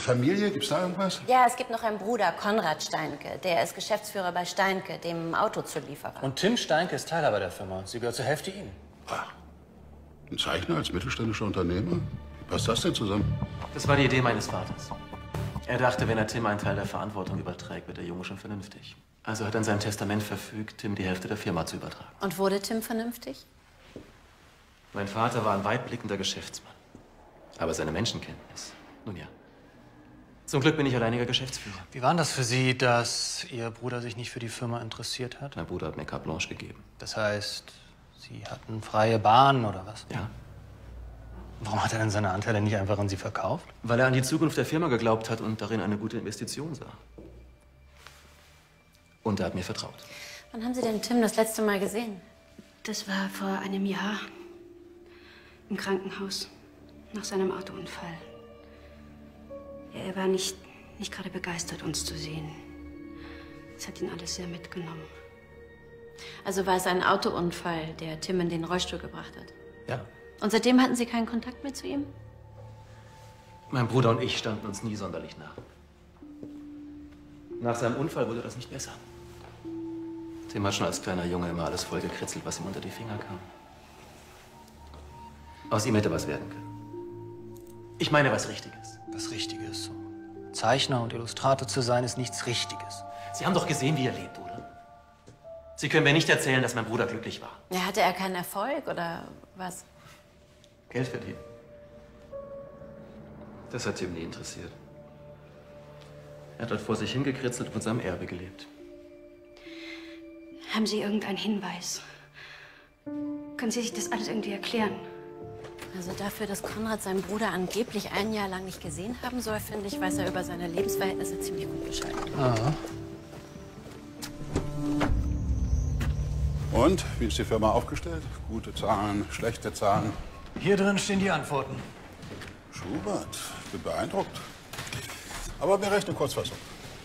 Familie, gibt's da irgendwas? Ja, es gibt noch einen Bruder, Konrad Steinke. Der ist Geschäftsführer bei Steinke, dem Autozulieferer. Und Tim Steinke ist Teilhaber der Firma. Sie gehört zur Hälfte ihm. Ach, ein Zeichner als mittelständischer Unternehmer? Wie passt das denn zusammen? Das war die Idee meines Vaters. Er dachte, wenn er Tim einen Teil der Verantwortung überträgt, wird der Junge schon vernünftig. Also hat er in seinem Testament verfügt, Tim die Hälfte der Firma zu übertragen. Und wurde Tim vernünftig? Mein Vater war ein weitblickender Geschäftsmann. Aber seine Menschenkenntnis, nun ja. Zum Glück bin ich alleiniger Geschäftsführer. Wie war denn das für Sie, dass Ihr Bruder sich nicht für die Firma interessiert hat? Mein Bruder hat mir carte blanche gegeben. Das heißt, Sie hatten freie Bahn oder was? Ja. Warum hat er denn seine Anteile nicht einfach an Sie verkauft? Weil er an die Zukunft der Firma geglaubt hat und darin eine gute Investition sah. Und er hat mir vertraut. Wann haben Sie denn Tim das letzte Mal gesehen? Das war vor einem Jahr im Krankenhaus nach seinem Autounfall. Ja, er war nicht gerade begeistert, uns zu sehen. Es hat ihn alles sehr mitgenommen. Also war es ein Autounfall, der Tim in den Rollstuhl gebracht hat? Ja. Und seitdem hatten Sie keinen Kontakt mehr zu ihm? Mein Bruder und ich standen uns nie sonderlich nah. Nach seinem Unfall wurde das nicht besser. Tim hat schon als kleiner Junge immer alles vollgekritzelt, was ihm unter die Finger kam. Aus ihm hätte was werden können. Ich meine, was Richtiges. Was Richtiges. Zeichner und Illustrator zu sein, ist nichts Richtiges. Sie haben doch gesehen, wie er lebt, oder? Sie können mir nicht erzählen, dass mein Bruder glücklich war. Ja, hatte er keinen Erfolg oder was? Geld verdienen. Das hat Tim nie interessiert. Er hat dort vor sich hingekritzelt und von seinem Erbe gelebt. Haben Sie irgendeinen Hinweis? Können Sie sich das alles irgendwie erklären? Also dafür, dass Konrad seinen Bruder angeblich ein Jahr lang nicht gesehen haben soll, finde ich, weiß er über seine Lebensverhältnisse ziemlich gut Bescheid. Aha. Und, wie ist die Firma aufgestellt? Gute Zahlen, schlechte Zahlen? Hier drin stehen die Antworten. Schubert, ich bin beeindruckt. Aber wir rechnen Kurzfassung.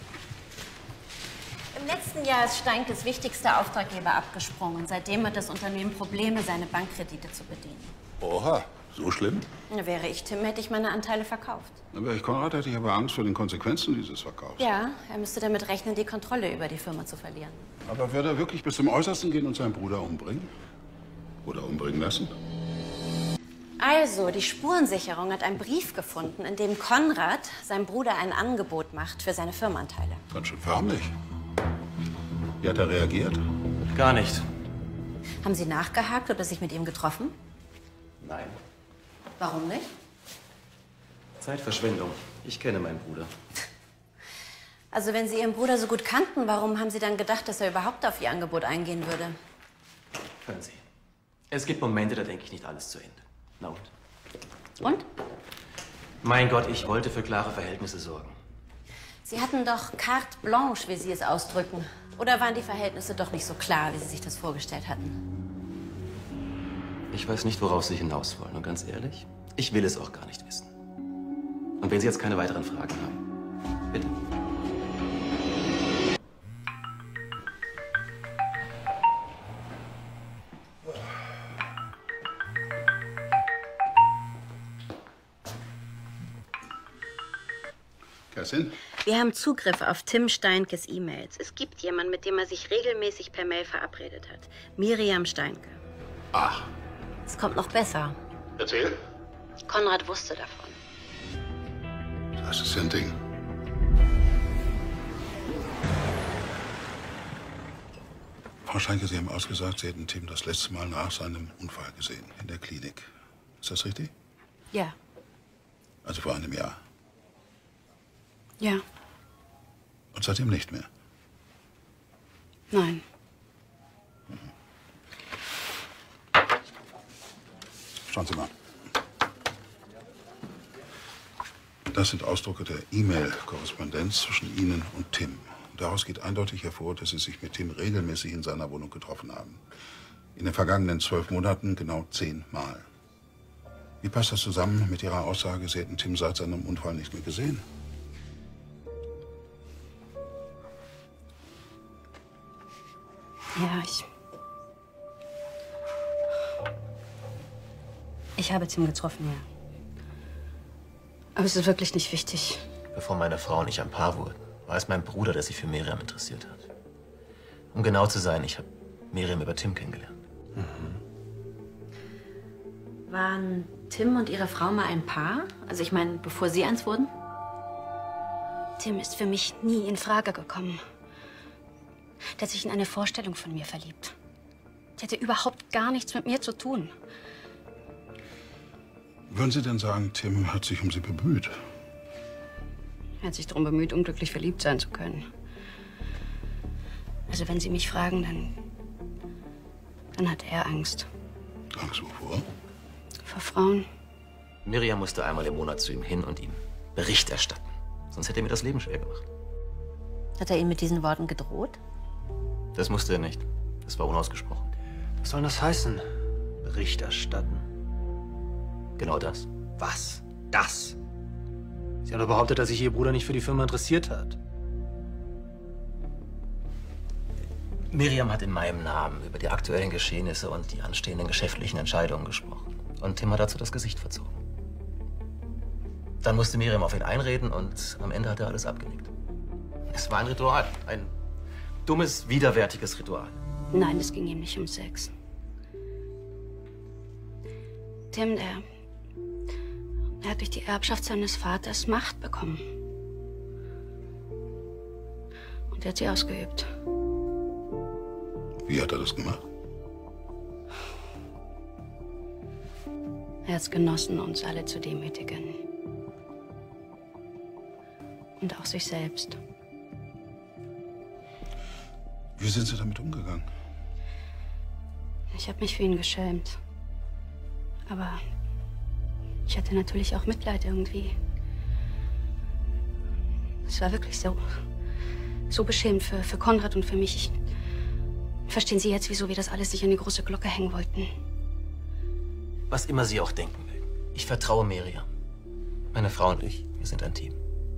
Im letzten Jahr ist Steinkes wichtigster Auftraggeber abgesprungen. Seitdem hat das Unternehmen Probleme, seine Bankkredite zu bedienen. Oha, so schlimm? Wäre ich Tim, hätte ich meine Anteile verkauft. Dann wäre ich Konrad, hätte ich aber Angst vor den Konsequenzen dieses Verkaufs. Ja, er müsste damit rechnen, die Kontrolle über die Firma zu verlieren. Aber wird er wirklich bis zum Äußersten gehen und seinen Bruder umbringen? Oder umbringen lassen? Also, die Spurensicherung hat einen Brief gefunden, in dem Konrad seinem Bruder ein Angebot macht für seine Firmenanteile. Ganz schön förmlich. Wie hat er reagiert? Gar nicht. Haben Sie nachgehakt oder sich mit ihm getroffen? Nein. Warum nicht? Zeitverschwendung. Ich kenne meinen Bruder. Also, wenn Sie Ihren Bruder so gut kannten, warum haben Sie dann gedacht, dass er überhaupt auf Ihr Angebot eingehen würde? Hören Sie. Es gibt Momente, da denke ich nicht alles zu Ende. Na und? Und? Mein Gott, ich wollte für klare Verhältnisse sorgen. Sie hatten doch carte blanche, wie Sie es ausdrücken. Oder waren die Verhältnisse doch nicht so klar, wie Sie sich das vorgestellt hatten? Ich weiß nicht, worauf Sie hinaus wollen. Und ganz ehrlich, ich will es auch gar nicht wissen. Und wenn Sie jetzt keine weiteren Fragen haben, bitte. Kerstin? Wir haben Zugriff auf Tim Steinkes E-Mails. Es gibt jemanden, mit dem er sich regelmäßig per Mail verabredet hat. Miriam Steinke. Ach. Es kommt noch besser. Erzähl. Konrad wusste davon. Das ist ja ein Ding. Frau Steinke, Sie haben ausgesagt, Sie hätten Tim das letzte Mal nach seinem Unfall gesehen, in der Klinik. Ist das richtig? Ja. Also vor einem Jahr. Ja. Und seitdem nicht mehr? Nein. Schauen Sie mal. Das sind Ausdrucke der E-Mail-Korrespondenz zwischen Ihnen und Tim. Daraus geht eindeutig hervor, dass Sie sich mit Tim regelmäßig in seiner Wohnung getroffen haben. In den vergangenen 12 Monaten genau 10 Mal. Wie passt das zusammen mit Ihrer Aussage, Sie hätten Tim seit seinem Unfall nicht mehr gesehen? Ja, ich habe Tim getroffen, ja. Aber es ist wirklich nicht wichtig. bevor meine Frau und ich ein Paar wurden, war es mein Bruder, der sich für Miriam interessiert hat. Um genau zu sein, ich habe Miriam über Tim kennengelernt. Waren Tim und ihre Frau mal ein Paar? Also ich meine, bevor sie eins wurden? Tim ist für mich nie in Frage gekommen. Der hat sich in eine Vorstellung von mir verliebt. Der hatte überhaupt gar nichts mit mir zu tun. Würden Sie denn sagen, Tim hat sich um Sie bemüht? Er hat sich darum bemüht, unglücklich verliebt sein zu können. Also wenn Sie mich fragen, dann hat er Angst. Angst wovor? Vor Frauen. Miriam musste einmal im Monat zu ihm hin und ihm Bericht erstatten. Sonst hätte er mir das Leben schwer gemacht. Hat er Ihnen mit diesen Worten gedroht? Das musste er nicht. Das war unausgesprochen. Was soll das heißen? Bericht erstatten. Genau das. Was? Das? Sie haben doch behauptet, dass sich Ihr Bruder nicht für die Firma interessiert hat. Miriam hat in meinem Namen über die aktuellen Geschehnisse und die anstehenden geschäftlichen Entscheidungen gesprochen. Und Tim hat dazu das Gesicht verzogen. Dann musste Miriam auf ihn einreden und am Ende hat er alles abgenickt. Es war ein Ritual. Ein dummes, widerwärtiges Ritual. Nein, es ging ihm nicht um Sex. Tim, der hat durch die Erbschaft seines Vaters Macht bekommen. Und er hat sie ausgeübt. Wie hat er das gemacht? Er hat es genossen, uns alle zu demütigen. Und auch sich selbst. Wie sind Sie damit umgegangen? Ich habe mich für ihn geschämt. Aber ich hatte natürlich auch Mitleid irgendwie. Es war wirklich so beschämend für Konrad und für mich. Verstehen Sie jetzt, wieso wir das alles nicht an die große Glocke hängen wollten? Was immer sie auch denken will. Ich vertraue Miriam. Meine Frau und ich, wir sind ein Team.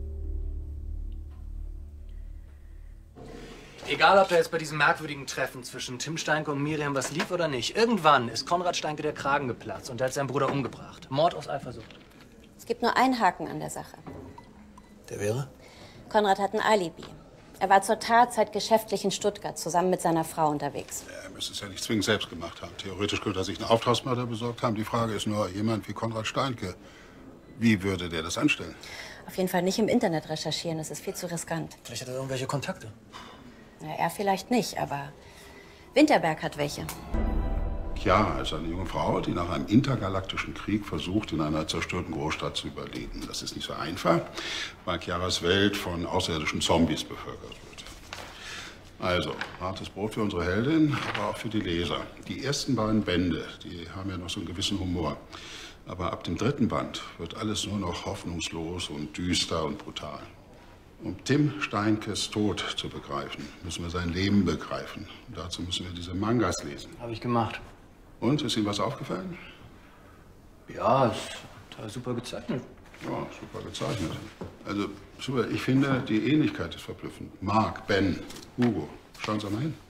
Egal, ob da jetzt bei diesem merkwürdigen Treffen zwischen Tim Steinke und Miriam was lief oder nicht, irgendwann ist Konrad Steinke der Kragen geplatzt und er hat seinen Bruder umgebracht. Mord aus Eifersucht. Es gibt nur einen Haken an der Sache. Der wäre? Konrad hat ein Alibi. Er war zur Tatzeit geschäftlich in Stuttgart zusammen mit seiner Frau unterwegs. Er müsste es ja nicht zwingend selbst gemacht haben. Theoretisch könnte er sich einen Auftragsmörder besorgt haben. Die Frage ist nur, jemand wie Konrad Steinke, wie würde der das anstellen? Auf jeden Fall nicht im Internet recherchieren, das ist viel zu riskant. Vielleicht hat er irgendwelche Kontakte. Ja, er vielleicht nicht, aber Winterberg hat welche. Chiara ist eine junge Frau, die nach einem intergalaktischen Krieg versucht, in einer zerstörten Großstadt zu überleben. Das ist nicht so einfach, weil Chiaras Welt von außerirdischen Zombies bevölkert wird. Also, hartes Brot für unsere Heldin, aber auch für die Leser. Die ersten beiden Bände, die haben ja noch so einen gewissen Humor. Aber ab dem dritten Band wird alles nur noch hoffnungslos und düster und brutal. Um Tim Steinkes Tod zu begreifen, müssen wir sein Leben begreifen. Und dazu müssen wir diese Mangas lesen. Habe ich gemacht. Und, ist Ihnen was aufgefallen? Ja, ist total super gezeichnet. Ja, super gezeichnet. Also, super, ich finde, die Ähnlichkeit ist verblüffend. Mark, Ben, Hugo, schauen Sie mal hin.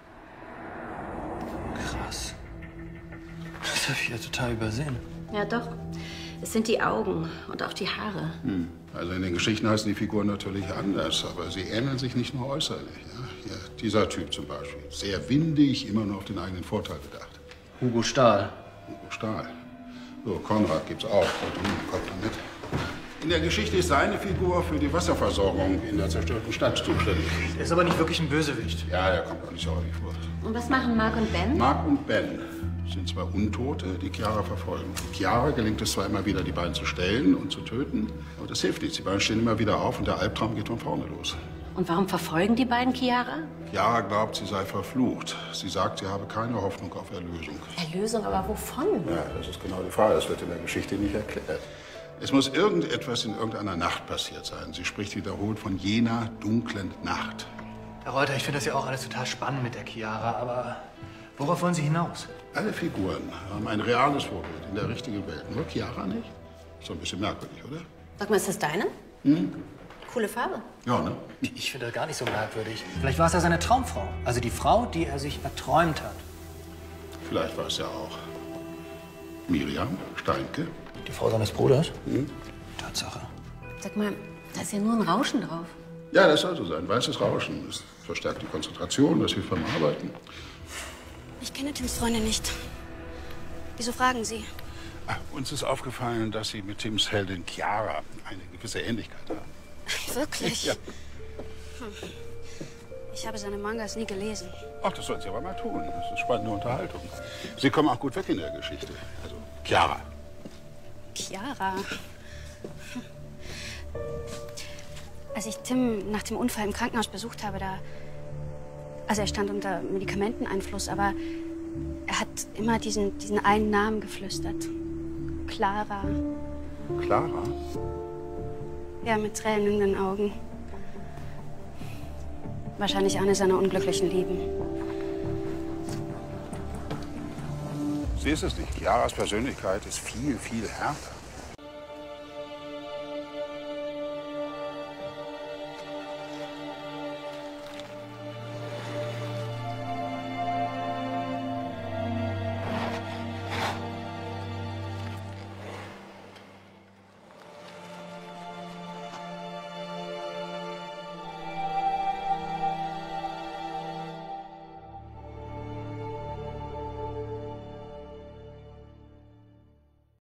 Krass. Das habe ich ja total übersehen. Ja, doch. Es sind die Augen und auch die Haare. Also in den Geschichten heißen die Figuren natürlich anders, aber sie ähneln sich nicht nur äußerlich. Ja? Hier, dieser Typ zum Beispiel. Sehr windig, immer nur auf den eigenen Vorteil bedacht. Hugo Stahl. Hugo Stahl. So, Konrad gibt's auch. Da drüben, kommt mal mit. In der Geschichte ist seine Figur für die Wasserversorgung in der zerstörten Stadt zuständig. Er ist aber nicht wirklich ein Bösewicht. Ja, der kommt auch nicht so häufig vor. Und was machen Mark und Ben? Mark und Ben sind zwei Untote, die Chiara verfolgen. Chiara gelingt es zwar immer wieder, die beiden zu stellen und zu töten, aber das hilft nichts. Die beiden stehen immer wieder auf und der Albtraum geht von vorne los. Und warum verfolgen die beiden Chiara? Chiara glaubt, sie sei verflucht. Sie sagt, sie habe keine Hoffnung auf Erlösung. Erlösung, aber wovon? Ja, das ist genau die Frage. Das wird in der Geschichte nicht erklärt. Es muss irgendetwas in irgendeiner Nacht passiert sein. Sie spricht wiederholt von jener dunklen Nacht. Herr Reuter, ich finde das ja auch alles total spannend mit der Chiara, aber worauf wollen Sie hinaus? Alle Figuren haben ein reales Vorbild in der richtigen Welt. Nur Chiara nicht? So ein bisschen merkwürdig, oder? Sag mal, ist das deine? Coole Farbe. Ja, ne? Ich finde das gar nicht so merkwürdig. Vielleicht war es ja seine Traumfrau. Also die Frau, die er sich erträumt hat. Vielleicht war es ja auch Miriam Steinke. Die Frau seines Bruders? Tatsache. Sag mal, Da ist ja nur ein Rauschen drauf. Ja, das soll so sein. Weißes Rauschen. Das verstärkt die Konzentration, das hilft beim Arbeiten. Ich kenne Tims Freunde nicht. Wieso fragen Sie? Uns ist aufgefallen, dass Sie mit Tims Heldin Chiara eine gewisse Ähnlichkeit haben. Wirklich? Ja. Ich habe seine Mangas nie gelesen. Ach, das sollen Sie aber mal tun. Das ist spannende Unterhaltung. Sie kommen auch gut weg in der Geschichte. Also, Chiara. Chiara? Als ich Tim nach dem Unfall im Krankenhaus besucht habe, also er stand unter Medikamenteneinfluss, aber er hat immer diesen einen Namen geflüstert. Clara. Clara? Ja, mit Tränen in den Augen. Wahrscheinlich eine seiner unglücklichen Lieben. Sie ist es nicht. Chiaras Persönlichkeit ist viel, viel härter.